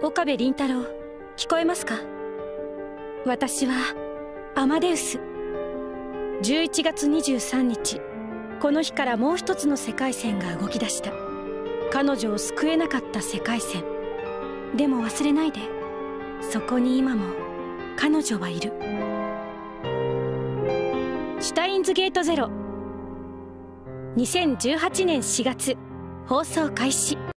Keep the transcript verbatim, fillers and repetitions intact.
岡部倫太郎、聞こえますか？私はアマデウス。じゅういちがつにじゅうさんにち、この日からもう一つの世界線が動き出した。彼女を救えなかった世界線。でも忘れないで、そこに今も彼女はいる。シュタインズゲートゼロ、にせんじゅうはちねんしがつ放送開始。